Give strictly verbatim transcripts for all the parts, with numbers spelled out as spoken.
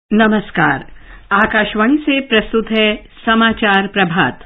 नमस्कार। आकाशवाणी से प्रस्तुत है समाचार प्रभात।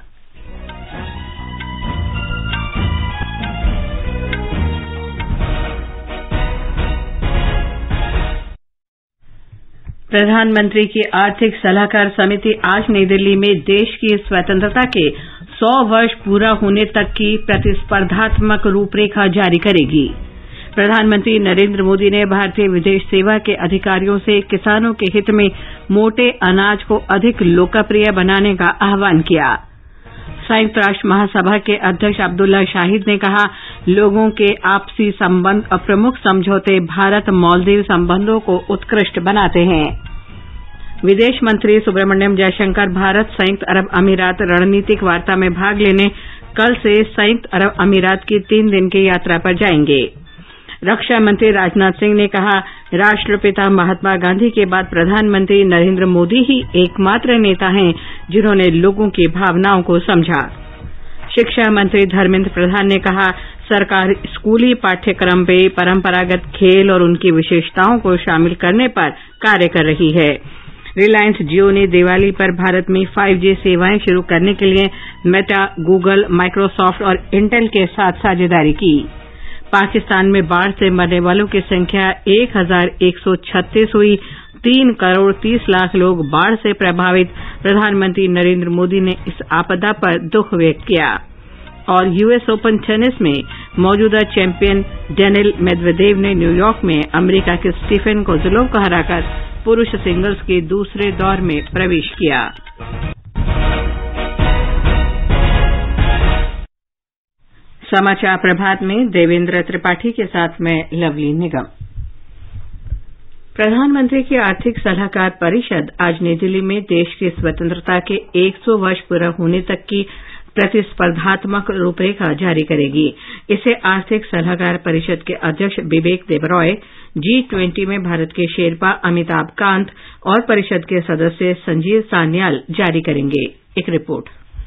प्रधानमंत्री की आर्थिक सलाहकार समिति आज नई दिल्ली में देश की स्वतंत्रता के सौ वर्ष पूरा होने तक की प्रतिस्पर्धात्मक रूपरेखा जारी करेगी। प्रधानमंत्री नरेंद्र मोदी ने भारतीय विदेश सेवा के अधिकारियों से किसानों के हित में मोटे अनाज को अधिक लोकप्रिय बनाने का आह्वान किया। संयुक्त राष्ट्र महासभा के अध्यक्ष अब्दुल्ला शाहिद ने कहा, लोगों के आपसी संबंध और प्रमुख समझौते भारत मालदीव संबंधों को उत्कृष्ट बनाते हैं। विदेश मंत्री सुब्रमण्यम जयशंकर भारत संयुक्त अरब अमीरात रणनीतिक वार्ता में भाग लेने कल से संयुक्त अरब अमीरात की तीन दिन की यात्रा पर जाएंगे। रक्षा मंत्री राजनाथ सिंह ने कहा, राष्ट्रपिता महात्मा गांधी के बाद प्रधानमंत्री नरेंद्र मोदी ही एकमात्र नेता हैं जिन्होंने लोगों की भावनाओं को समझा। शिक्षा मंत्री धर्मेंद्र प्रधान ने कहा, सरकार स्कूली पाठ्यक्रम में परंपरागत खेल और उनकी विशेषताओं को शामिल करने पर कार्य कर रही है। रिलायंस जियो ने दिवाली पर भारत में फाइव जी सेवाएं शुरू करने के लिए मेटा, गूगल, माइक्रोसॉफ्ट और इंटेल के साथ साझेदारी की। पाकिस्तान में बाढ़ से मरने वालों की संख्या एक हजार एक सौ छत्तीस हुई। तीन करोड़ तीस लाख लोग बाढ़ से प्रभावित। प्रधानमंत्री नरेंद्र मोदी ने इस आपदा पर दुख व्यक्त किया। और यूएस ओपन टेनिस में मौजूदा चैंपियन डेनिल मेदवेदेव ने न्यूयॉर्क में अमेरिका के स्टीफन कोज़लोव को हराकर पुरुष सिंगल्स के दूसरे दौर में प्रवेश किया। समाचार प्रभात में देवेंद्र त्रिपाठी के साथ मैं लवली निगम। प्रधानमंत्री की आर्थिक सलाहकार परिषद आज नई दिल्ली में देश की स्वतंत्रता के सौ वर्ष पूरा होने तक की प्रतिस्पर्धात्मक रूपरेखा जारी करेगी। इसे आर्थिक सलाहकार परिषद के अध्यक्ष बिबेक देबरॉय, जी ट्वेंटी में भारत के शेरपा अमिताभ कांत और परिषद के सदस्य संजीव सान्याल जारी करेंगे। एक रिपोर्ट।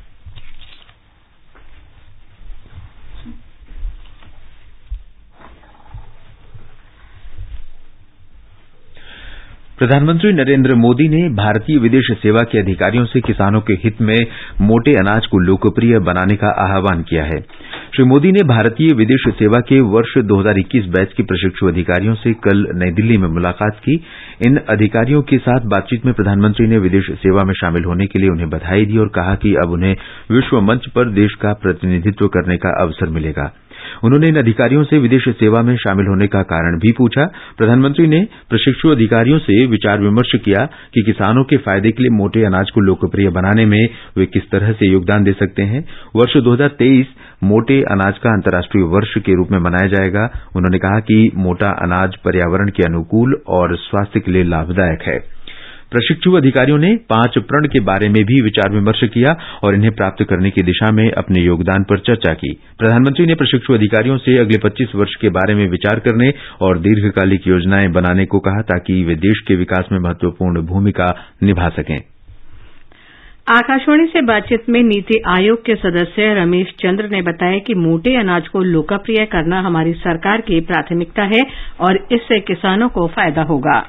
प्रधानमंत्री नरेंद्र मोदी ने भारतीय विदेश सेवा के अधिकारियों से किसानों के हित में मोटे अनाज को लोकप्रिय बनाने का आह्वान किया है। श्री मोदी ने भारतीय विदेश सेवा के वर्ष दो हजार इक्कीस बैच के प्रशिक्षु अधिकारियों से कल नई दिल्ली में मुलाकात की। इन अधिकारियों के साथ बातचीत में प्रधानमंत्री ने विदेश सेवा में शामिल होने के लिए उन्हें बधाई दी और कहा कि अब उन्हें विश्व मंच पर देश का प्रतिनिधित्व करने का अवसर मिलेगा। उन्होंने इन अधिकारियों से विदेश सेवा में शामिल होने का कारण भी पूछा। प्रधानमंत्री ने प्रशिक्षु अधिकारियों से विचार विमर्श किया कि किसानों के फायदे के लिए मोटे अनाज को लोकप्रिय बनाने में वे किस तरह से योगदान दे सकते हैं। वर्ष दो हजार तेईस मोटे अनाज का अंतर्राष्ट्रीय वर्ष के रूप में मनाया जाएगा। उन्होंने कहा कि मोटा अनाज पर्यावरण के अनुकूल और स्वास्थ्य के लिए लाभदायक है। प्रशिक्षु अधिकारियों ने पांच प्रण के बारे में भी विचार विमर्श किया और इन्हें प्राप्त करने की दिशा में अपने योगदान पर चर्चा की। प्रधानमंत्री ने प्रशिक्षु अधिकारियों से अगले पच्चीस वर्ष के बारे में विचार करने और दीर्घकालिक योजनाएं बनाने को कहा ताकि वे देश के विकास में महत्वपूर्ण भूमिका निभा सकें। आकाशवाणी से बातचीत में नीति आयोग के सदस्य रमेश चंद्र ने बताया कि मोटे अनाज को लोकप्रिय करना हमारी सरकार की प्राथमिकता है और इससे किसानों को फायदा होगा।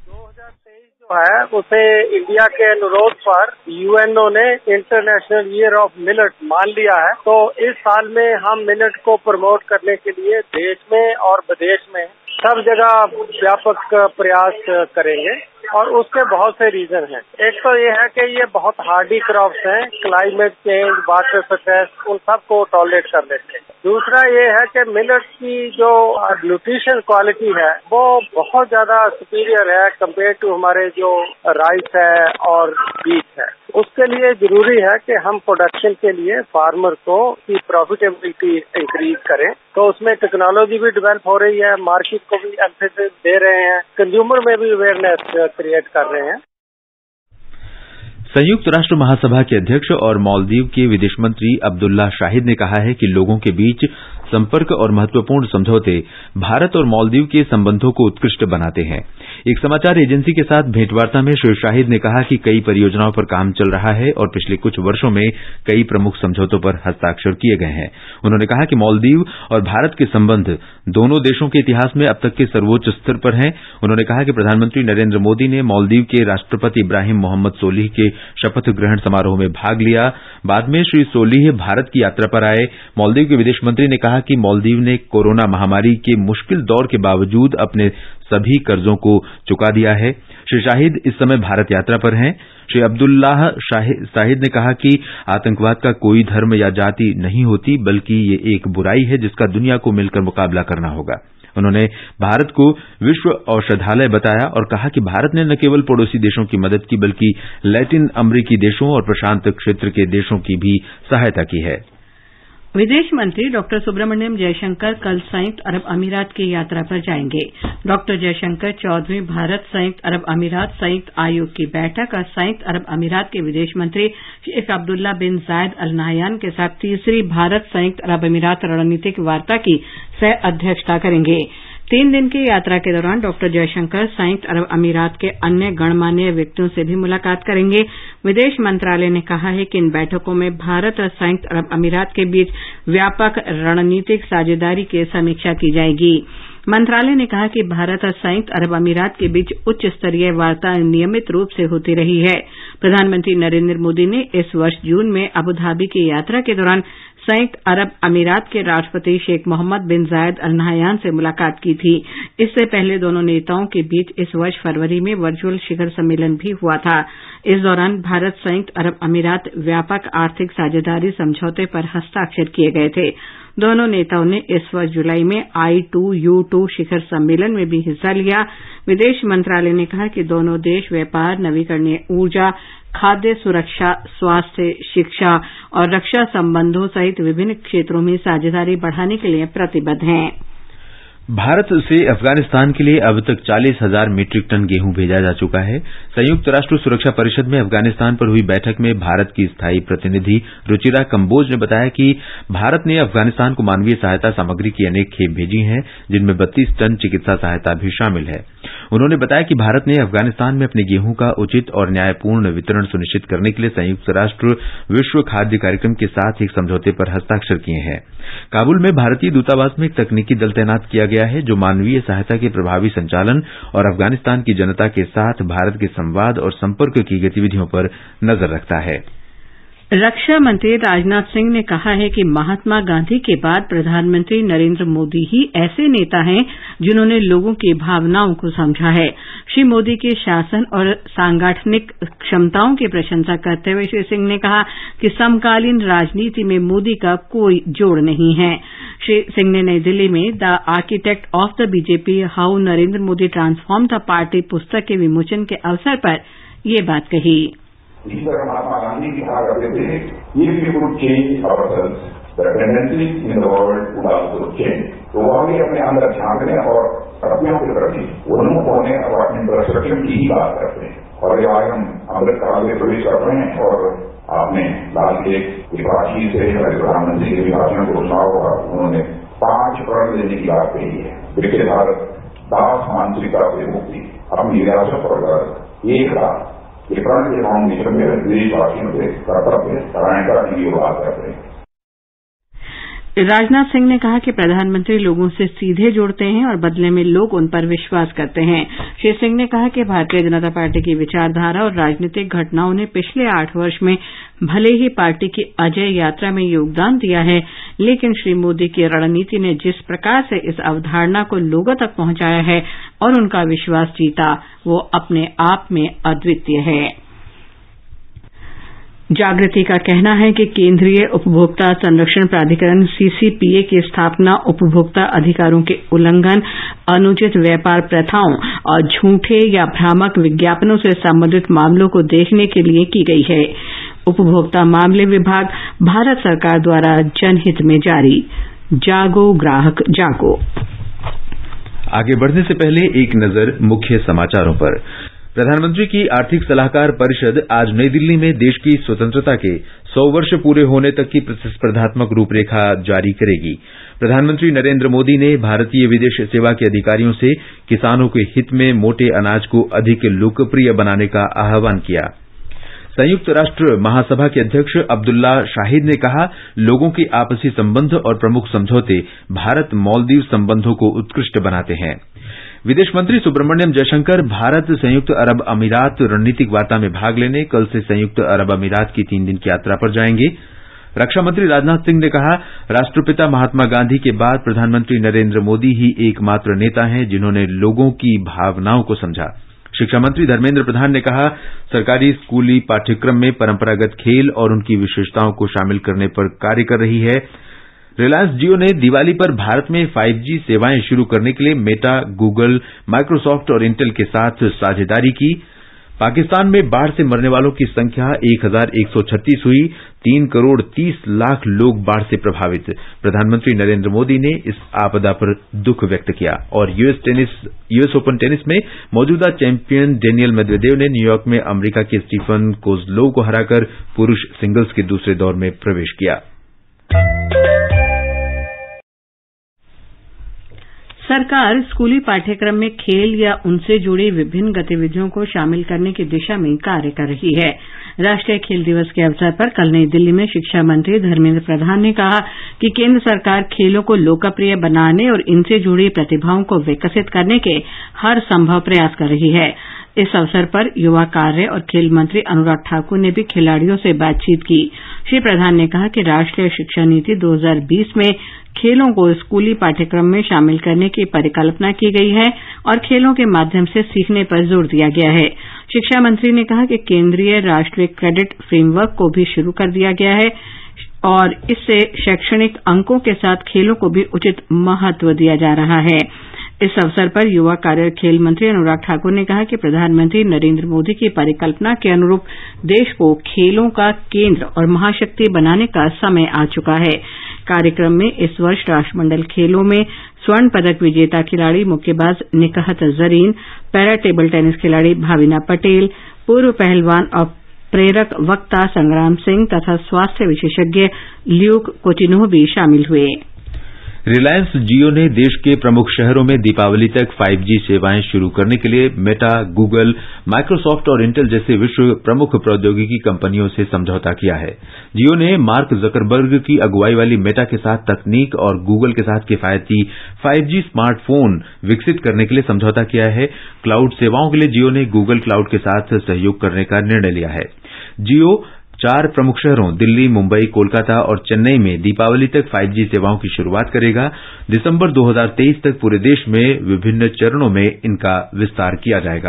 है उसे इंडिया के अनुरोध पर यूएनओ ने इंटरनेशनल ईयर ऑफ मिलेट मान लिया है। तो इस साल में हम मिलेट को प्रमोट करने के लिए देश में और विदेश में सब जगह व्यापक प्रयास करेंगे और उसके बहुत से रीजन हैं। एक तो ये है कि ये बहुत हार्डी क्रॉप्स हैं, क्लाइमेट चेंज, वाटर स्ट्रेस, उन सबको टॉलरेट कर लेते हैं। दूसरा ये है कि मिलेट की जो न्यूट्रिशन क्वालिटी है वो बहुत ज्यादा सुपीरियर है कंपेयर टू हमारे जो राइस है और व्हीट है। उसके लिए जरूरी है कि हम प्रोडक्शन के लिए फार्मर को की प्रॉफिटेबिलिटी इंक्रीज करें। तो उसमें टेक्नोलॉजी भी डेवलप हो रही है, मार्केट को भी एम्फेसिस दे रहे हैं, कंज्यूमर में भी अवेयरनेस क्रिएट कर रहे हैं। संयुक्त राष्ट्र महासभा के अध्यक्ष और मालदीव के विदेश मंत्री अब्दुल्ला शाहिद ने कहा है कि लोगों के बीच संपर्क और महत्वपूर्ण समझौते भारत और मालदीव के संबंधों को उत्कृष्ट बनाते हैं। एक समाचार एजेंसी के साथ भेंटवार्ता में श्री शाहिद ने कहा कि कई परियोजनाओं पर काम चल रहा है और पिछले कुछ वर्षों में कई प्रमुख समझौतों पर हस्ताक्षर किए गए हैं। उन्होंने कहा कि मालदीव और भारत के संबंध दोनों देशों के इतिहास में अब तक के सर्वोच्च स्तर पर हैं। उन्होंने कहा कि प्रधानमंत्री नरेंद्र मोदी ने मालदीव के राष्ट्रपति इब्राहिम मोहम्मद सोलिह के शपथ ग्रहण समारोह में भाग लिया। बाद में श्री सोलिह भारत की यात्रा पर आए। मालदीव के विदेश मंत्री ने कहा कि मालदीव ने कोरोना महामारी के मुश्किल दौर के बावजूद अपने सभी कर्जों को चुका दिया है। श्री शाहिद इस समय भारत यात्रा पर हैं। श्री अब्दुल्लाह शाहिद ने कहा कि आतंकवाद का कोई धर्म या जाति नहीं होती, बल्कि ये एक बुराई है जिसका दुनिया को मिलकर मुकाबला करना होगा। उन्होंने भारत को विश्व औषधालय बताया और कहा कि भारत ने न केवल पड़ोसी देशों की मदद की, बल्कि लैटिन अमेरिकी देशों और प्रशांत क्षेत्र के देशों की भी सहायता की है। विदेश मंत्री डॉक्टर सुब्रमण्यम जयशंकर कल संयुक्त अरब अमीरात की यात्रा पर जाएंगे। डॉक्टर जयशंकर चौदहवीं भारत संयुक्त अरब अमीरात संयुक्त आयोग की बैठक और संयुक्त अरब अमीरात के विदेश मंत्री शेख अब्दुल्ला बिन जायद अल नाहयान के साथ तीसरी भारत संयुक्त अरब अमीरात रणनीतिक वार्ता की सह अध्यक्षता करेंगे। तीन दिन की यात्रा के दौरान डॉक्टर जयशंकर संयुक्त अरब अमीरात के अन्य गणमान्य व्यक्तियों से भी मुलाकात करेंगे। विदेश मंत्रालय ने कहा है कि इन बैठकों में भारत और संयुक्त अरब अमीरात के बीच व्यापक रणनीतिक साझेदारी की समीक्षा की जाएगी। मंत्रालय ने कहा कि भारत और संयुक्त अरब अमीरात के बीच उच्च स्तरीय वार्ता नियमित रूप से होती रही है। प्रधानमंत्री नरेंद्र मोदी ने इस वर्ष जून में अबुधाबी की यात्रा के दौरान संयुक्त अरब अमीरात के राष्ट्रपति शेख मोहम्मद बिन जायद अल नाहयान से मुलाकात की थी। इससे पहले दोनों नेताओं के बीच इस वर्ष फरवरी में वर्चुअल शिखर सम्मेलन भी हुआ था। इस दौरान भारत संयुक्त अरब अमीरात व्यापक आर्थिक साझेदारी समझौते पर हस्ताक्षर किए गए थे। दोनों नेताओं ने इस वर्ष जुलाई में आई टू यू टू शिखर सम्मेलन में भी हिस्सा लिया। विदेश मंत्रालय ने कहा कि दोनों देश व्यापार, नवीकरणीय ऊर्जा, खाद्य सुरक्षा, स्वास्थ्य, शिक्षा और रक्षा संबंधों सहित विभिन्न क्षेत्रों में साझेदारी बढ़ाने के लिए प्रतिबद्ध हैं। भारत से अफगानिस्तान के लिए अब तक चालीस हजार मीट्रिक टन गेहूं भेजा जा चुका है। संयुक्त राष्ट्र सुरक्षा परिषद में अफगानिस्तान पर हुई बैठक में भारत की स्थायी प्रतिनिधि रुचिरा कंबोज ने बताया कि भारत ने अफगानिस्तान को मानवीय सहायता सामग्री की अनेक खेप भेजी हैं, जिनमें बत्तीस टन चिकित्सा सहायता भी शामिल है। उन्होंने बताया कि भारत ने अफगानिस्तान में अपने गेहूं का उचित और न्यायपूर्ण वितरण सुनिश्चित करने के लिए संयुक्त राष्ट्र विश्व खाद्य कार्यक्रम के साथ एक समझौते पर हस्ताक्षर किए हैं। काबुल में भारतीय दूतावास में एक तकनीकी दल तैनात किया गया है, जो मानवीय सहायता के प्रभावी संचालन और अफगानिस्तान की जनता के साथ भारत के संवाद और संपर्क की गतिविधियों पर नजर रखता है। रक्षा मंत्री राजनाथ सिंह ने कहा है कि महात्मा गांधी के बाद प्रधानमंत्री नरेंद्र मोदी ही ऐसे नेता हैं जिन्होंने लोगों की भावनाओं को समझा है। श्री मोदी के शासन और सांगठनिक क्षमताओं की प्रशंसा करते हुए श्री सिंह ने कहा कि समकालीन राजनीति में मोदी का कोई जोड़ नहीं है। श्री सिंह ने नई दिल्ली में the architect of the BJP how Narendra Modi transform the party पुस्तक के विमोचन के अवसर पर ये बात कही। इसी तरह महात्मा गांधी भी कहा करते थे, if we could change ourselves, the tendencies in the world would also change. तो वह भी अपने अंदर झांकने और सपनों के प्रति उन्मुख होने और अपने परसेप्शन की ही बात करते हैं। और ये आज हम अमृत काल में प्रवेश कर रहे हैं और आपने लाल के विभाषी से हमारे प्रधानमंत्री के विभाषण को सुना होगा। उन्होंने पांच प्रण लेने की बात कही है। विकसित भारत, दास मानसिकता से मुक्ति, अपनी विरासत और गर्व, एक रात, ये प्रण के फाउंडेशन में देशवासियों से कर्तव्य परायणता की बात करते हैं। राजनाथ सिंह ने कहा कि प्रधानमंत्री लोगों से सीधे जुड़ते हैं और बदले में लोग उन पर विश्वास करते हैं। श्री सिंह ने कहा कि भारतीय जनता पार्टी की विचारधारा और राजनीतिक घटनाओं ने पिछले आठ वर्ष में भले ही पार्टी की अजय यात्रा में योगदान दिया है, लेकिन श्री मोदी की रणनीति ने जिस प्रकार से इस अवधारणा को लोगों तक पहुंचाया है और उनका विश्वास जीता, वो अपने आप में अद्वितीय है। जागृति का कहना है कि केंद्रीय उपभोक्ता संरक्षण प्राधिकरण सीसीपीए की स्थापना उपभोक्ता अधिकारों के उल्लंघन, अनुचित व्यापार प्रथाओं और झूठे या भ्रामक विज्ञापनों से संबंधित मामलों को देखने के लिए की गई है। उपभोक्ता मामले विभाग भारत सरकार द्वारा जनहित में जारी। जागो ग्राहक जागो। आगे बढ़ने से पहले एक नजर मुख्य समाचारों पर। प्रधानमंत्री की आर्थिक सलाहकार परिषद आज नई दिल्ली में देश की स्वतंत्रता के सौ वर्ष पूरे होने तक की प्रतिस्पर्धात्मक रूपरेखा जारी करेगी। प्रधानमंत्री नरेंद्र मोदी ने भारतीय विदेश सेवा के अधिकारियों से किसानों के हित में मोटे अनाज को अधिक लोकप्रिय बनाने का आह्वान किया। संयुक्त राष्ट्र महासभा के अध्यक्ष अब्दुल्ला शाहिद ने कहा, लोगों के आपसी संबंध और प्रमुख समझौते भारत मालदीव संबंधों को उत्कृष्ट बनाते हैं। विदेश मंत्री सुब्रमण्यम जयशंकर भारत संयुक्त अरब अमीरात रणनीतिक वार्ता में भाग लेने कल से संयुक्त अरब अमीरात की तीन दिन की यात्रा पर जाएंगे। रक्षा मंत्री राजनाथ सिंह ने कहा, राष्ट्रपिता महात्मा गांधी के बाद प्रधानमंत्री नरेंद्र मोदी ही एकमात्र नेता हैं जिन्होंने लोगों की भावनाओं को समझा। शिक्षा मंत्री धर्मेंद्र प्रधान ने कहा, सरकारी स्कूली पाठ्यक्रम में परंपरागत खेल और उनकी विशेषताओं को शामिल करने पर कार्य कर रही है। रिलायंस जियो ने दिवाली पर भारत में फाइव जी सेवाएं शुरू करने के लिए मेटा, गूगल, माइक्रोसॉफ्ट और इंटेल के साथ साझेदारी की। पाकिस्तान में बाढ़ से मरने वालों की संख्या एक हजार एक सौ छत्तीस हुई। तीन करोड़ तीस लाख लोग बाढ़ से प्रभावित। प्रधानमंत्री नरेंद्र मोदी ने इस आपदा पर दुख व्यक्त किया। और US tennis US open tennis में मौजूदा चैंपियन डेनियल मेदवेदेव ने न्यूयॉर्क में अमेरिका के स्टीफन कोजलोव को हराकर पुरुष सिंगल्स के दूसरे दौर में प्रवेश किया। सरकार स्कूली पाठ्यक्रम में खेल या उनसे जुड़ी विभिन्न गतिविधियों को शामिल करने की दिशा में कार्य कर रही है। राष्ट्रीय खेल दिवस के अवसर पर कल नई दिल्ली में शिक्षा मंत्री धर्मेंद्र प्रधान ने कहा कि केंद्र सरकार खेलों को लोकप्रिय बनाने और इनसे जुड़ी प्रतिभाओं को विकसित करने के हर संभव प्रयास कर रही है। इस अवसर पर युवा कार्य और खेल मंत्री अनुराग ठाकुर ने भी खिलाड़ियों से बातचीत की। श्री प्रधान ने कहा कि राष्ट्रीय शिक्षा नीति दो हजार बीस में खेलों को स्कूली पाठ्यक्रम में शामिल करने की परिकल्पना की गई है और खेलों के माध्यम से सीखने पर जोर दिया गया है। शिक्षा मंत्री ने कहा कि केंद्रीय राष्ट्रीय क्रेडिट फ्रेमवर्क को भी शुरू कर दिया गया है और इससे शैक्षणिक अंकों के साथ खेलों को भी उचित महत्व दिया जा रहा है। इस अवसर पर युवा कार्य और खेल मंत्री अनुराग ठाकुर ने कहा कि प्रधानमंत्री नरेंद्र मोदी की परिकल्पना के अनुरूप देश को खेलों का केंद्र और महाशक्ति बनाने का समय आ चुका है। कार्यक्रम में इस वर्ष राष्ट्रमंडल खेलों में स्वर्ण पदक विजेता खिलाड़ी मुक्केबाज Nikhat Zareen, para table tennis खिलाड़ी भाविना पटेल, पूर्व पहलवान और प्रेरक वक्ता संग्राम सिंह तथा स्वास्थ्य विशेषज्ञ ल्यूक कोटिन्हो भी शामिल हुए। रिलायंस जियो ने देश के प्रमुख शहरों में दीपावली तक फाइव जी सेवाएं शुरू करने के लिए मेटा, गूगल, माइक्रोसॉफ्ट और इंटेल जैसे विश्व प्रमुख प्रौद्योगिकी कंपनियों से समझौता किया है। जियो ने मार्क जकरबर्ग की अगुवाई वाली मेटा के साथ तकनीक और गूगल के साथ किफायती फाइव जी स्मार्टफोन विकसित करने के लिए समझौता किया है। क्लाउड सेवाओं के लिए जियो ने गूगल क्लाउड के साथ सहयोग करने का निर्णय लिया है। जियो चार प्रमुख शहरों दिल्ली, मुंबई, कोलकाता और चेन्नई में दीपावली तक फाइव जी सेवाओं की शुरुआत करेगा। दिसंबर दो हजार तेईस तक पूरे देश में विभिन्न चरणों में इनका विस्तार किया जाएगा।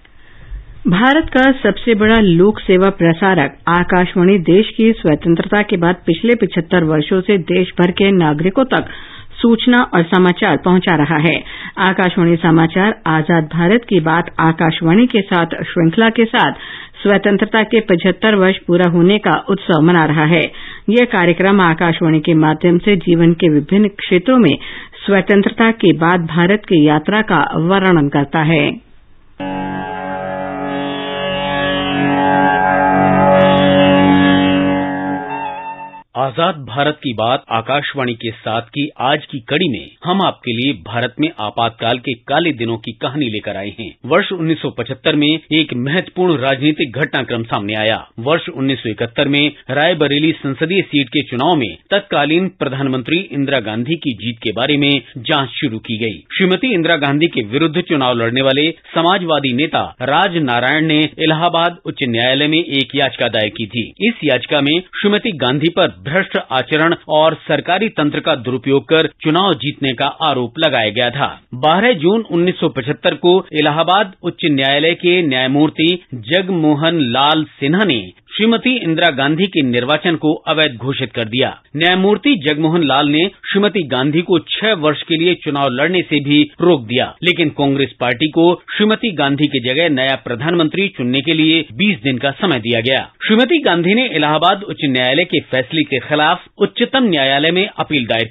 भारत का सबसे बड़ा लोक सेवा प्रसारक आकाशवाणी देश की स्वतंत्रता के बाद पिछले पिछहत्तर वर्षों से देश भर के नागरिकों तक सूचना और समाचार पहुंचा रहा है। आकाशवाणी समाचार आजाद भारत की बात आकाशवाणी के साथ श्रृंखला के साथ स्वतंत्रता के पचहत्तर वर्ष पूरा होने का उत्सव मना रहा है। यह कार्यक्रम आकाशवाणी के माध्यम से जीवन के विभिन्न क्षेत्रों में स्वतंत्रता के बाद भारत की यात्रा का वर्णन करता है। आजाद भारत की बात आकाशवाणी के साथ की आज की कड़ी में हम आपके लिए भारत में आपातकाल के काले दिनों की कहानी लेकर आए हैं। वर्ष उन्नीस सौ पचहत्तर में एक महत्वपूर्ण राजनीतिक घटनाक्रम सामने आया। वर्ष उन्नीस सौ इकहत्तर में रायबरेली संसदीय सीट के चुनाव में तत्कालीन प्रधानमंत्री इंदिरा गांधी की जीत के बारे में जांच शुरू की गई। श्रीमती इंदिरा गांधी के विरुद्ध चुनाव लड़ने वाले समाजवादी नेता राज नारायण ने इलाहाबाद उच्च न्यायालय में एक याचिका दायर की थी। इस याचिका में श्रीमती गांधी पर भ्रष्ट आचरण और सरकारी तंत्र का दुरुपयोग कर चुनाव जीतने का आरोप लगाया गया था। बारह जून उन्नीस सौ पचहत्तर को इलाहाबाद उच्च न्यायालय के न्यायमूर्ति जगमोहन लाल सिन्हा ने श्रीमती इंदिरा गांधी के निर्वाचन को अवैध घोषित कर दिया। न्यायमूर्ति जगमोहन लाल ने श्रीमती गांधी को छह वर्ष के लिए चुनाव लड़ने से भी रोक दिया, लेकिन कांग्रेस पार्टी को श्रीमती गांधी की जगह नया प्रधानमंत्री चुनने के लिए बीस दिन का समय दिया गया। श्रीमती गांधी ने इलाहाबाद उच्च न्यायालय के फैसले के खिलाफ उच्चतम न्यायालय में अपील दायर की।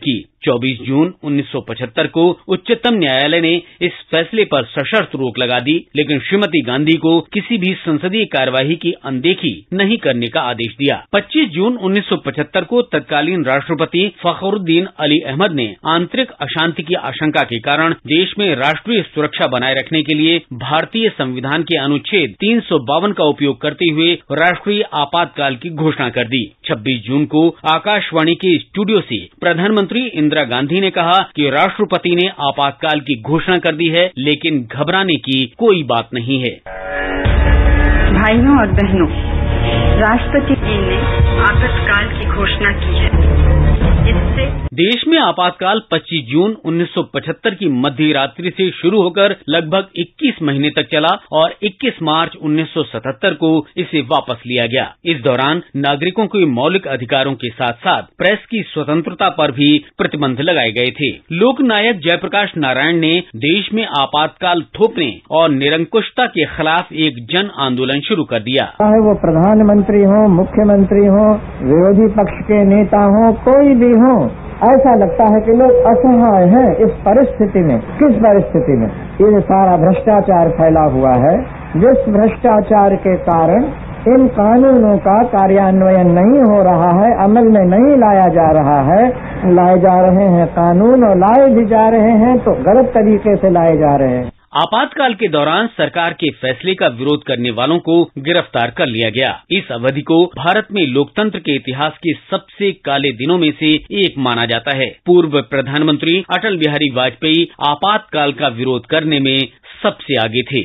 चौबीस जून उन्नीस सौ पचहत्तर को उच्चतम न्यायालय ने इस फैसले पर सशर्त रोक लगा दी, लेकिन श्रीमती गांधी को किसी भी संसदीय कार्यवाही की अनदेखी नहीं करने का आदेश दिया। पच्चीस जून उन्नीस सौ पचहत्तर को तत्कालीन राष्ट्रपति फखरुद्दीन अली अहमद ने आंतरिक अशांति की आशंका के कारण देश में राष्ट्रीय सुरक्षा बनाए रखने के लिए भारतीय संविधान के अनुच्छेद तीन सौ बावन का उपयोग करते हुए राष्ट्रीय आपातकाल की घोषणा कर दी। छब्बीस जून को आकाशवाणी के स्टूडियो से प्रधानमंत्री इंदिरा गांधी ने कहा कि राष्ट्रपति ने आपातकाल की घोषणा कर दी है, लेकिन घबराने की कोई बात नहीं है। भाइयों और बहनों, राष्ट्रपति जी ने आपातकाल की घोषणा की है। इससे देश में आपातकाल पच्चीस जून उन्नीस सौ पचहत्तर की मध्य रात्रि से शुरू होकर लगभग इक्कीस महीने तक चला और इक्कीस मार्च उन्नीस सौ सतहत्तर को इसे वापस लिया गया। इस दौरान नागरिकों के मौलिक अधिकारों के साथ साथ प्रेस की स्वतंत्रता पर भी प्रतिबंध लगाए गए थे। लोकनायक जयप्रकाश नारायण ने देश में आपातकाल थोपने और निरंकुशता के खिलाफ एक जन आंदोलन शुरू कर दिया। चाहे वो प्रधानमंत्री हो, मुख्यमंत्री हो, विरोधी पक्ष के नेता हो, कोई भी हो, ऐसा लगता है कि लोग असहाय हैं इस परिस्थिति में। किस परिस्थिति में? ये सारा भ्रष्टाचार फैला हुआ है, जिस भ्रष्टाचार के कारण इन कानूनों का कार्यान्वयन नहीं हो रहा है, अमल में नहीं लाया जा रहा है। लाए जा रहे हैं कानून और लाए भी जा रहे हैं तो गलत तरीके से लाए जा रहे हैं। आपातकाल के दौरान सरकार के फैसले का विरोध करने वालों को गिरफ्तार कर लिया गया। इस अवधि को भारत में लोकतंत्र के इतिहास के सबसे काले दिनों में से एक माना जाता है। पूर्व प्रधानमंत्री अटल बिहारी वाजपेयी आपातकाल का विरोध करने में सबसे आगे थे।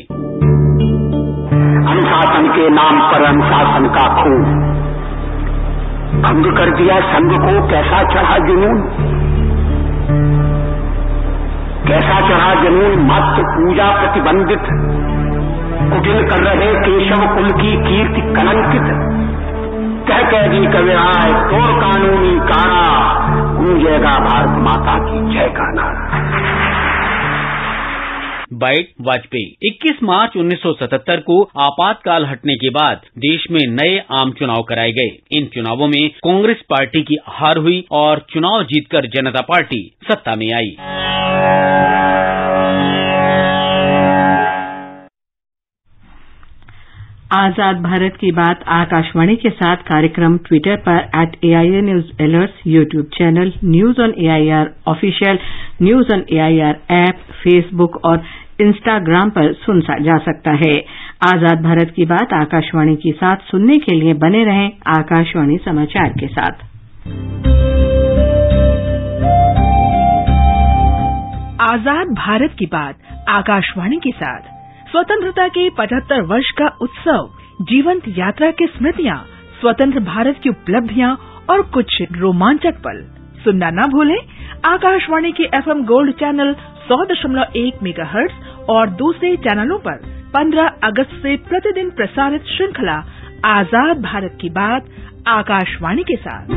अनुशासन के नाम पर अनुशासन का खून, भंग कर दिया संघ को, कैसा चढ़ा जुनून, कैसा चढ़ा जुनून, मत पूजा प्रतिबंधित, कुटिल कर रहे केशव कुल की कीर्ति कलंकित, कह कह दी कविराय तोड़ कानूनी कारा, गूंजेगा भारत माता की जय का नारा। बाइट वाजपेयी। इक्कीस मार्च उन्नीस सौ सतहत्तर को आपातकाल हटने के बाद देश में नए आम चुनाव कराए गए। इन चुनावों में कांग्रेस पार्टी की हार हुई और चुनाव जीतकर जनता पार्टी सत्ता में आई। आजाद भारत की बात आकाशवाणी के साथ कार्यक्रम ट्विटर पर at AIR news alerts, YouTube channel news on AIR official, news on AIR app, Facebook और इंस्टाग्राम पर सुना जा सकता है। आजाद भारत की बात आकाशवाणी के साथ सुनने के लिए बने रहें आकाशवाणी समाचार के साथ। आजाद भारत की बात आकाशवाणी के साथ स्वतंत्रता के पचहत्तर वर्ष का उत्सव, जीवंत यात्रा की स्मृतियां, स्वतंत्र भारत की उपलब्धियां और कुछ रोमांचक पल सुनना न भूलें। आकाशवाणी के एफएम गोल्ड चैनल सौ दशमलव एक मेगाहर्ट्ज और दूसरे चैनलों पर पंद्रह अगस्त से प्रतिदिन प्रसारित श्रृंखला आजाद भारत की बात आकाशवाणी के साथ।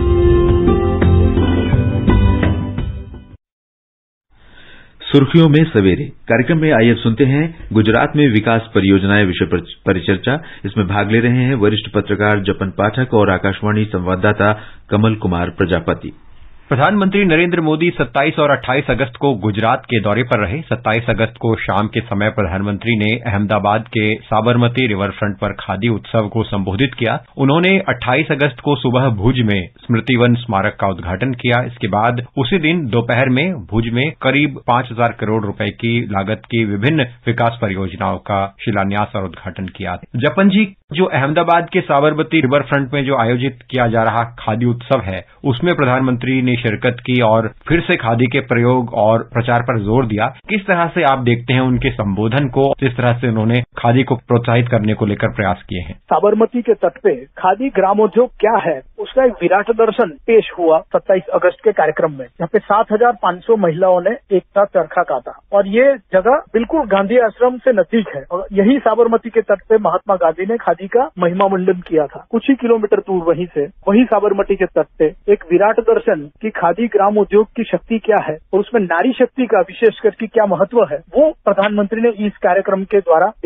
सुर्खियों में सवेरे कार्यक्रम में आइए सुनते हैं गुजरात में विकास परियोजनाएं विषय पर परिचर्चा। इसमें भाग ले रहे हैं वरिष्ठ पत्रकार जपन पाठक और आकाशवाणी संवाददाता कमल कुमार प्रजापति। प्रधानमंत्री नरेंद्र मोदी सत्ताईस और अट्ठाईस अगस्त को गुजरात के दौरे पर रहे। सत्ताईस अगस्त को शाम के समय प्रधानमंत्री ने अहमदाबाद के साबरमती रिवर फ्रंट पर खादी उत्सव को संबोधित किया। उन्होंने अट्ठाईस अगस्त को सुबह भुज में स्मृतिवन स्मारक का उद्घाटन किया। इसके बाद उसी दिन दोपहर में भुज में करीब पांच हजार करोड़ रुपए की लागत की विभिन्न विकास परियोजनाओं का शिलान्यास और उद्घाटन किया। जपन जी, जो अहमदाबाद के साबरमती रिवर फ्रंट में जो आयोजित किया जा रहा खादी उत्सव है, उसमें प्रधानमंत्री ने शिरकत की और फिर से खादी के प्रयोग और प्रचार पर जोर दिया। किस तरह से आप देखते हैं उनके संबोधन को, जिस तरह से उन्होंने खादी को प्रोत्साहित करने को लेकर प्रयास किए हैं? साबरमती के तट पे खादी ग्रामोद्योग क्या है उसका एक विराट दर्शन पेश हुआ सत्ताईस अगस्त के कार्यक्रम में, जहाँ पे सात हजार पांच सौ महिलाओं ने एक साथ चरखा काटा। और ये जगह बिल्कुल गांधी आश्रम से नजदीक है और यही साबरमती के तट पे महात्मा गांधी ने खादी का महिमा मंडन किया था। कुछ ही किलोमीटर दूर वहीं से, वही साबरमती के तट पे एक विराट दर्शन की खादी ग्राम उद्योग की शक्ति क्या है और उसमें नारी शक्ति का विशेष करके क्या महत्व है, वो प्रधानमंत्री ने इस कार्यक्रम के द्वारा दिखाया।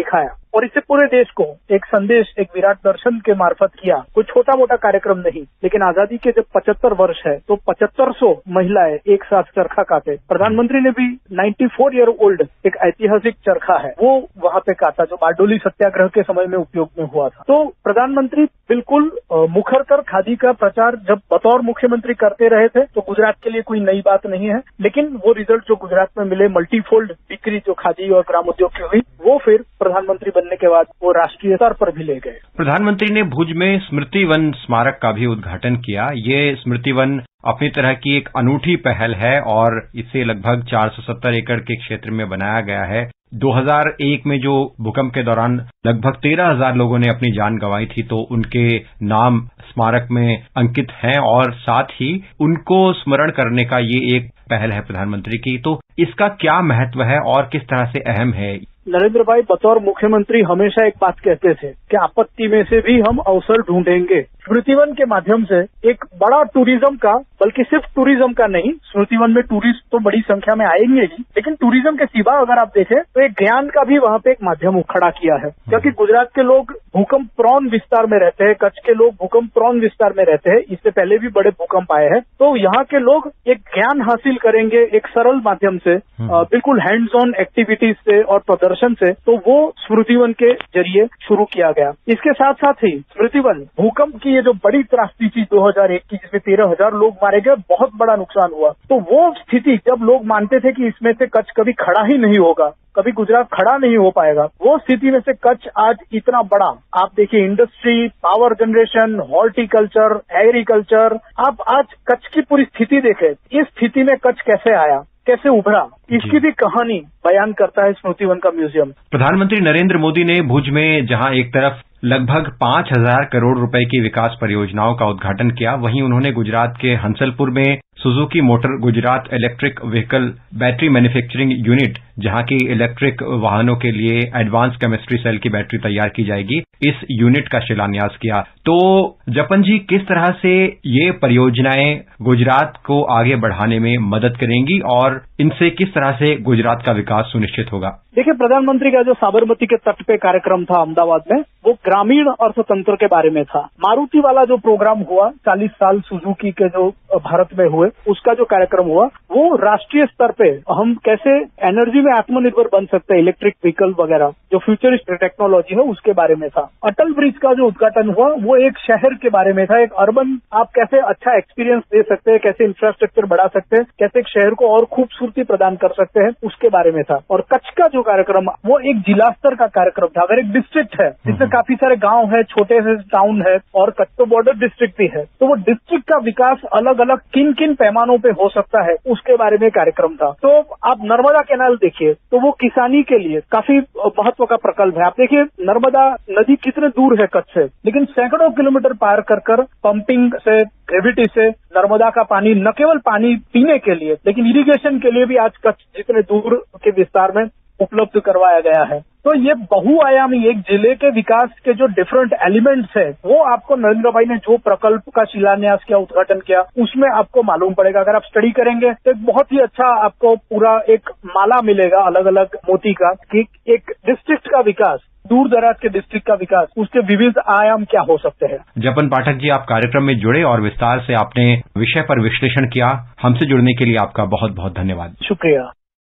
और इससे पूरे देश को एक संदेश, एक विराट दर्शन के मार्फत किया। कोई छोटा मोटा कार्यक्रम नहीं, लेकिन आजादी के जब पचहत्तर वर्ष है तो पचहत्तर सौ महिलाएं एक साथ चरखा काटे। प्रधानमंत्री ने भी चौरानवे ईयर ओल्ड एक ऐतिहासिक चरखा है वो वहां पे काटा, जो बारडोली सत्याग्रह के समय में उपयोग में हुआ था। तो प्रधानमंत्री बिल्कुल मुखर कर खादी का प्रचार जब बतौर मुख्यमंत्री करते रहे थे तो गुजरात के लिए कोई नई बात नहीं है, लेकिन वो रिजल्ट जो गुजरात में मिले, मल्टीफोल्ड बिक्री जो खादी और ग्राम उद्योग की हुई, वो फिर प्रधानमंत्री बनने के बाद वो राष्ट्रीय स्तर पर भी ले गए। प्रधानमंत्री ने भुज में स्मृति वन स्मारक का भी उद्घाटन किया। ये स्मृति वन अपनी तरह की एक अनूठी पहल है और इसे लगभग चार सौ सत्तर एकड़ के क्षेत्र में बनाया गया है। दो हज़ार एक में जो भूकंप के दौरान लगभग तेरह हज़ार लोगों ने अपनी जान गंवाई थी, तो उनके नाम स्मारक में अंकित हैं और साथ ही उनको स्मरण करने का ये एक पहल है प्रधानमंत्री की। तो इसका क्या महत्व है और किस तरह से अहम है? नरेंद्र भाई बतौर मुख्यमंत्री हमेशा एक बात कहते थे कि आपत्ति में से भी हम अवसर ढूंढेंगे। स्मृतिवन के माध्यम से एक बड़ा टूरिज्म का, बल्कि सिर्फ टूरिज्म का नहीं, स्मृतिवन में टूरिस्ट तो बड़ी संख्या में आएंगे ही, लेकिन टूरिज्म के सिवा अगर आप देखें तो एक ज्ञान का भी वहाँ पे एक माध्यम खड़ा किया है। क्योंकि गुजरात के लोग भूकंप प्रौन विस्तार में रहते हैं, कच्छ के लोग भूकंप प्रौन विस्तार में रहते हैं, इससे पहले भी बड़े भूकंप आए हैं। तो यहाँ के लोग एक ज्ञान हासिल करेंगे एक सरल माध्यम से, बिल्कुल हैंड्स ऑन एक्टिविटीज से और प्रदर्शन से, तो वो स्मृतिवन के जरिए शुरू किया गया। इसके साथ साथ ही स्मृतिवन भूकंप की ये जो बड़ी त्रासदी थी दो हज़ार एक की, जिसमें तेरह हजार लोग मारे गए, बहुत बड़ा नुकसान हुआ, तो वो स्थिति जब लोग मानते थे कि इसमें से कच्छ कभी खड़ा ही नहीं होगा, कभी गुजरात खड़ा नहीं हो पाएगा, वो स्थिति में से कच्छ आज इतना बड़ा, आप देखिए industry, power generation, horticulture, agriculture, आप आज कच्छ की पूरी स्थिति देखें, इस स्थिति में कच्छ कैसे आया, कैसे उभरा, इसकी भी कहानी बयान करता है स्मृतिवन का म्यूजियम। प्रधानमंत्री नरेंद्र मोदी ने भुज में जहां एक तरफ लगभग पांच हजार करोड़ रुपए की विकास परियोजनाओं का उद्घाटन किया, वहीं उन्होंने गुजरात के हंसलपुर में Suzuki motor Gujarat electric vehicle battery manufacturing unit, जहां की इलेक्ट्रिक वाहनों के लिए एडवांस केमिस्ट्री सेल की बैटरी तैयार की जाएगी, इस यूनिट का शिलान्यास किया। तो जपन जी, किस तरह से ये परियोजनाएं गुजरात को आगे बढ़ाने में मदद करेंगी और इनसे किस तरह से गुजरात का विकास सुनिश्चित होगा? देखिए, प्रधानमंत्री का जो साबरमती के तट पे कार्यक्रम था अहमदाबाद में, वो ग्रामीण अर्थतंत्र के बारे में था। मारुति वाला जो प्रोग्राम हुआ, चालीस साल सुजुकी के जो भारत में हुए, उसका जो कार्यक्रम हुआ, वो राष्ट्रीय स्तर पे हम कैसे एनर्जी में आत्मनिर्भर बन सकते हैं, इलेक्ट्रिक व्हीकल वगैरह, जो फ्यूचरिस्ट टेक्नोलॉजी है, उसके बारे में था। अटल ब्रिज का जो उद्घाटन हुआ, वो एक शहर के बारे में था, एक अर्बन, आप कैसे अच्छा एक्सपीरियंस दे सकते हैं, कैसे इंफ्रास्ट्रक्चर बढ़ा सकते हैं, कैसे एक शहर को और खूबसूरती प्रदान कर सकते हैं, उसके बारे में था। और कच्छ का जो कार्यक्रम, वो एक जिला स्तर का कार्यक्रम था। अगर एक डिस्ट्रिक्ट है जिसमें काफी सारे गांव है, छोटे से टाउन है और कच्छ तो बॉर्डर डिस्ट्रिक्ट भी है, तो वो डिस्ट्रिक्ट का विकास अलग अलग किन किन पैमानों पे हो सकता है, उसके बारे में कार्यक्रम था। तो आप नर्मदा कैनाल देखिए, तो वो किसानी के लिए काफी महत्व का प्रकल्प है। आप देखिए नर्मदा नदी कितने दूर है कच्छ से, लेकिन सैकड़ों किलोमीटर पार कर कर पंपिंग से, ग्रेविटी से नर्मदा का पानी न केवल पानी पीने के लिए, लेकिन इरिगेशन के लिए भी आज कच्छ जितने दूर के विस्तार में उपलब्ध करवाया गया है। तो ये बहुआयामी एक जिले के विकास के जो डिफरेंट एलिमेंट्स है, वो आपको नरेंद्र भाई ने जो प्रकल्प का शिलान्यास किया, उद्घाटन किया, उसमें आपको मालूम पड़ेगा। अगर आप स्टडी करेंगे तो एक बहुत ही अच्छा आपको पूरा एक माला मिलेगा अलग अलग मोती का, कि एक डिस्ट्रिक्ट का विकास, दूर दराज के डिस्ट्रिक्ट का विकास, उसके विविध आयाम क्या हो सकते हैं। जपन पाठक जी, आप कार्यक्रम में जुड़े और विस्तार से आपने विषय पर विश्लेषण किया। हमसे जुड़ने के लिए आपका बहुत बहुत धन्यवाद। शुक्रिया।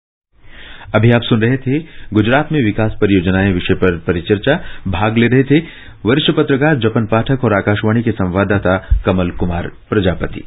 अभी आप सुन रहे थे गुजरात में विकास परियोजनाएं विषय पर परिचर्चा। भाग ले रहे थे वरिष्ठ पत्रकार जपन पाठक और आकाशवाणी के संवाददाता कमल कुमार प्रजापति।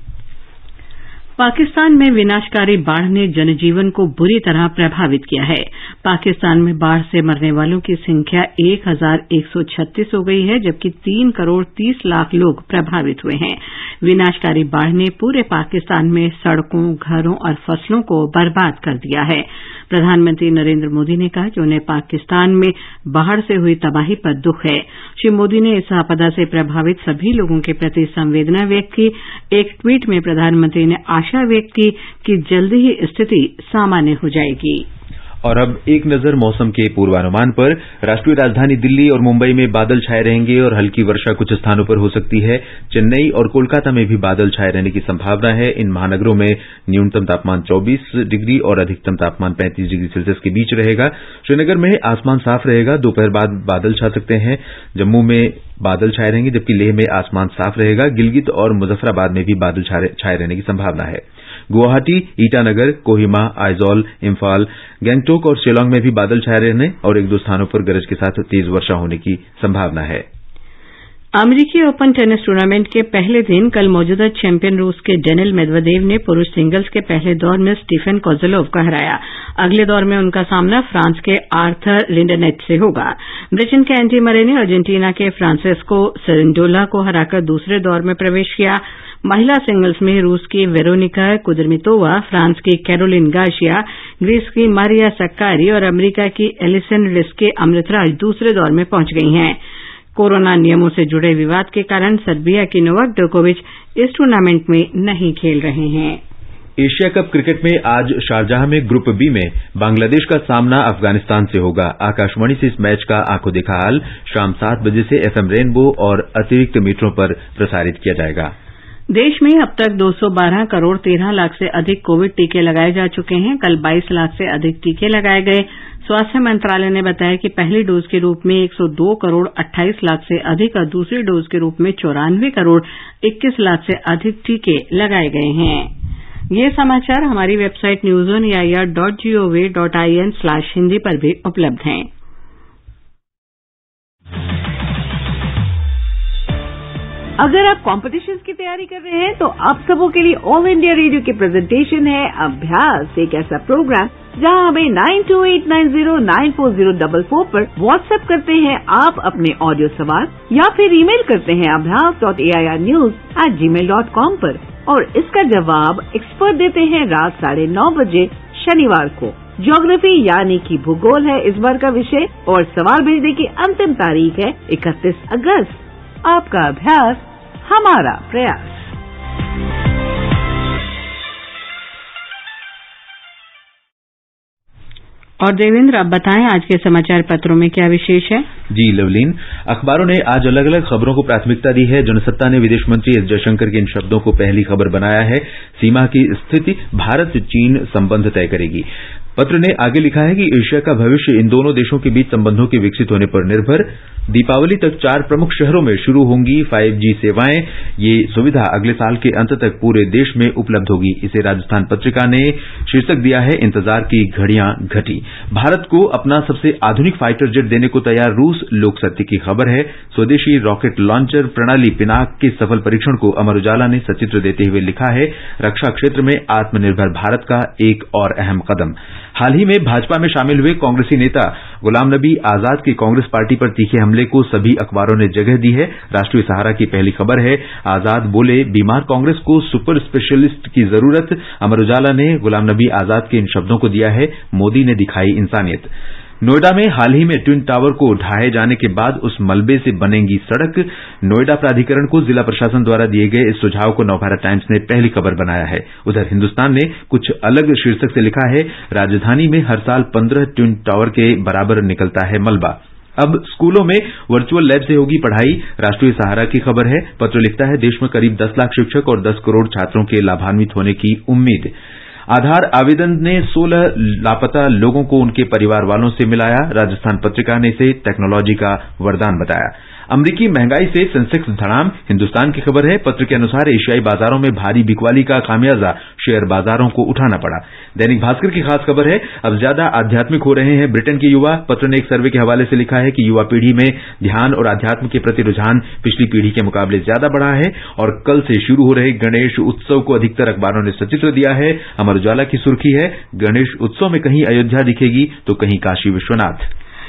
पाकिस्तान में विनाशकारी बाढ़ ने जनजीवन को बुरी तरह प्रभावित किया है। पाकिस्तान में बाढ़ से मरने वालों की संख्या एक हजार एक सौ छत्तीस हो गई है, जबकि तीन करोड़ तीस लाख लोग प्रभावित हुए हैं। विनाशकारी बाढ़ ने पूरे पाकिस्तान में सड़कों, घरों और फसलों को बर्बाद कर दिया है। प्रधानमंत्री नरेंद्र मोदी ने कहा कि उन्हें पाकिस्तान में बाढ़ से हुई तबाही पर दुख है। श्री मोदी ने इस आपदा से प्रभावित सभी लोगों के प्रति संवेदना व्यक्त की। एक ट्वीट में प्रधानमंत्री ने आशा व्यक्त की कि जल्दी ही स्थिति सामान्य हो जाएगी। और अब एक नजर मौसम के पूर्वानुमान पर। राष्ट्रीय राजधानी दिल्ली और मुंबई में बादल छाए रहेंगे और हल्की वर्षा कुछ स्थानों पर हो सकती है। चेन्नई और कोलकाता में भी बादल छाए रहने की संभावना है। इन महानगरों में न्यूनतम तापमान चौबीस डिग्री और अधिकतम तापमान पैंतीस डिग्री सेल्सियस के बीच रहेगा। श्रीनगर में आसमान साफ रहेगा, दोपहर बाद बादल छा सकते हैं। जम्मू में बादल छाए रहेंगे जबकि लेह में आसमान साफ रहेगा। गिलगित और मुजफ्फराबाद में भी बादल छाए रहने की संभावना है। गुवाहाटी, ईटानगर, कोहिमा, आइजॉल, इम्फाल, गैंगटोक और शिलांग में भी बादल छाए रहने और एक दो स्थानों पर गरज के साथ तेज वर्षा होने की संभावना है। अमेरिकी ओपन टेनिस टूर्नामेंट के पहले दिन कल मौजूदा चैंपियन रूस के डेनिल मेदवेदेव ने पुरुष सिंगल्स के पहले दौर में स्टीफन कोज़लोव को हराया। अगले दौर में उनका सामना फ्रांस के आर्थर लिंडनेट से होगा। ब्रिटेन के एंडी मरे ने अर्जेंटीना के फ्रांसेस्को सेरेंडोला को हराकर दूसरे दौर में प्रवेश किया। महिला सिंगल्स में रूस की वेरोनिका कुदरमितोवा, फ्रांस की कैरोलिन गार्सिया, ग्रीस की मारिया सक्कारी और अमेरिका की एलिसन रिस्के अमृतराज दूसरे दौर में पहुंच गई हैं। कोरोना नियमों से जुड़े विवाद के कारण सर्बिया की नोवाक जोकोविच इस टूर्नामेंट में नहीं खेल रहे हैं। एशिया कप क्रिकेट में आज शारजाह में ग्रुप बी में बांग्लादेश का सामना अफगानिस्तान से होगा। आकाशवाणी से इस मैच का आंखों देखा हाल शाम सात बजे से एफएम रेनबो और अतिरिक्त मीटरों पर प्रसारित किया जाएगा। देश में अब तक दो सौ बारह करोड़ तेरह लाख से अधिक कोविड टीके लगाए जा चुके हैं। कल बाईस लाख से अधिक टीके लगाए गए। स्वास्थ्य मंत्रालय ने बताया कि पहली डोज के रूप में एक सौ दो करोड़ अट्ठाईस लाख से अधिक और दूसरी डोज के रूप में चौरानवे करोड़ इक्कीस लाख से अधिक टीके लगाए गए हैं। ये समाचार हमारी website news on AIR dot G O V dot I N slash Hindi पर भी उपलब्ध हैं। अगर आप कॉम्पिटिशन्स की तैयारी कर रहे हैं तो आप सबों के लिए ऑल इंडिया रेडियो की प्रेजेंटेशन है अभ्यास, एक ऐसा प्रोग्राम जहां हमें nine two eight nine zero nine four zero double four पर व्हाट्सएप करते हैं आप अपने ऑडियो सवाल या फिर ईमेल करते हैं Abhyas dot A I R news at Gmail dot com पर और इसका जवाब एक्सपर्ट देते हैं रात साढ़े नौ बजे शनिवार को। ज्योग्राफी यानी कि भूगोल है इस बार का विषय और सवाल भेजने की अंतिम तारीख है इकतीस अगस्त। आपका अभ्यास हमारा प्रयास। और देवेंद्र, आप बताएं आज के समाचार पत्रों में क्या विशेष है? जी लवलीन, अखबारों ने आज अलग अलग खबरों को प्राथमिकता दी है। जनसत्ता ने विदेश मंत्री एस जयशंकर के इन शब्दों को पहली खबर बनाया है। सीमा की स्थिति भारत चीन संबंध तय करेगी। पत्र ने आगे लिखा है कि एशिया का भविष्य इन दोनों देशों के बीच संबंधों के विकसित होने पर निर्भर। दीपावली तक चार प्रमुख शहरों में शुरू होंगी फाइव जी सेवाएं। ये सुविधा अगले साल के अंत तक पूरे देश में उपलब्ध होगी। इसे राजस्थान पत्रिका ने शीर्षक दिया है इंतजार की घड़ियां घटी। भारत को अपना सबसे आधुनिक फाइटर जेट देने को तैयार रूस, लोक सत्य की खबर है। स्वदेशी रॉकेट लॉन्चर प्रणाली पिनाक के सफल परीक्षण को अमर उजाला ने सचित्र देते हुए लिखा है रक्षा क्षेत्र में आत्मनिर्भर भारत का एक और अहम कदम। हाल ही में भाजपा में शामिल हुए कांग्रेसी नेता गुलाम नबी आजाद की कांग्रेस पार्टी पर तीखे हमले को सभी अखबारों ने जगह दी है। राष्ट्रीय सहारा की पहली खबर है आजाद बोले बीमार कांग्रेस को सुपर स्पेशलिस्ट की जरूरत। अमर उजाला ने गुलाम नबी आजाद के इन शब्दों को दिया है मोदी ने दिखाई इंसानियत। नोएडा में हाल ही में ट्विन टावर को ढाए जाने के बाद उस मलबे से बनेगी सड़क। नोएडा प्राधिकरण को जिला प्रशासन द्वारा दिए गए इस सुझाव को नवभारत टाइम्स ने पहली खबर बनाया है। उधर हिन्दुस्तान ने कुछ अलग शीर्षक से लिखा है राजधानी में हर साल पंद्रह ट्विन टावर के बराबर निकलता है मलबा। अब स्कूलों में वर्चुअल लैब से होगी पढ़ाई। राष्ट्रीय सहारा की खबर है। पत्र लिखता है देश में करीब दस लाख शिक्षक और दस करोड़ छात्रों के लाभान्वित होने की उम्मीद। आधार आवेदन ने सोलह लापता लोगों को उनके परिवार वालों से मिलाया। राजस्थान पत्रिका ने इसे टेक्नोलॉजी का वरदान बताया। अमरीकी महंगाई से सेंसेक्स धड़ाम। हिन्दुस्तान की खबर है पत्र के अनुसार एशियाई बाजारों में भारी बिकवाली का खामियाजा शेयर बाजारों को उठाना पड़ा। दैनिक भास्कर की खास खबर है अब ज्यादा आध्यात्मिक हो रहे हैं ब्रिटेन के युवा। पत्र ने एक सर्वे के हवाले से लिखा है कि युवा पीढ़ी में ध्यान और आध्यात्म के प्रति रुझान पिछली पीढ़ी के मुकाबले ज्यादा बढ़ा है। और कल से शुरू हो रहे गणेश उत्सव को अधिकतर अखबारों ने सचित्र दिया है। अमर उजाला की सुर्खी है गणेश उत्सव में कहीं अयोध्या दिखेगी तो कहीं काशी विश्वनाथ।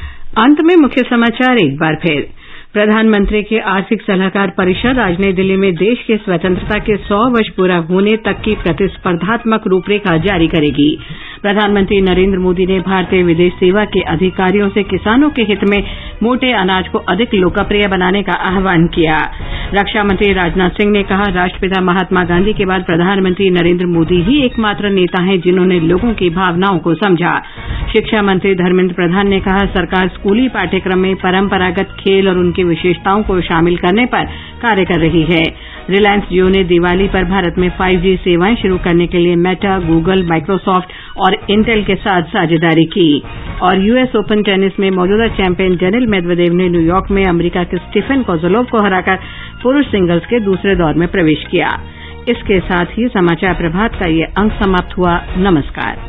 अंत में मुख्य समाचार एक बार फिर। प्रधानमंत्री की आर्थिक सलाहकार परिषद आज नई दिल्ली में देश की स्वतंत्रता के सौ वर्ष पूरा होने तक की प्रतिस्पर्धात्मक रूपरेखा जारी करेगी। प्रधानमंत्री नरेंद्र मोदी ने भारतीय विदेश सेवा के अधिकारियों से किसानों के हित में मोटे अनाज को अधिक लोकप्रिय बनाने का आह्वान किया। रक्षा मंत्री राजनाथ सिंह ने कहा, राष्ट्रपिता महात्मा गांधी के बाद प्रधानमंत्री नरेंद्र मोदी ही एकमात्र नेता हैं जिन्होंने लोगों की भावनाओं को समझा। शिक्षा मंत्री धर्मेंद्र प्रधान ने कहा, सरकार स्कूली पाठ्यक्रम में परंपरागत खेल और उनकी विशेषताओं को शामिल करने पर कार्य कर रही है। रिलायंस जियो ने दिवाली पर भारत में फाइव जी सेवाएं शुरू करने के लिए मेटा, गूगल, माइक्रोसॉफ्ट और इंटेल के साथ साझेदारी की। और यूएस ओपन टेनिस में मौजूदा चैंपियन डेनिल मेदवेदेव ने न्यूयॉर्क में अमेरिका के स्टीफन कोज़लोव को हराकर पुरुष सिंगल्स के दूसरे दौर में प्रवेश किया। इसके साथ ही समाचार प्रभात का ये अंक समाप्त हुआ। नमस्कार।